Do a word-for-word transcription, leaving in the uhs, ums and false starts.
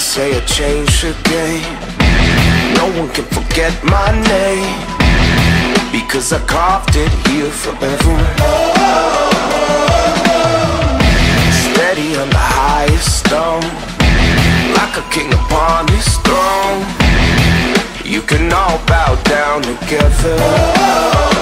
say I changed the game. No one can forget my name, because I carved it here forever. Steady on the highest stone, like a king upon his throne. You can all bow down together.